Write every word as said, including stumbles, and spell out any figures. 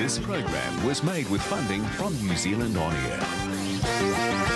This program was made with funding from New Zealand On Air.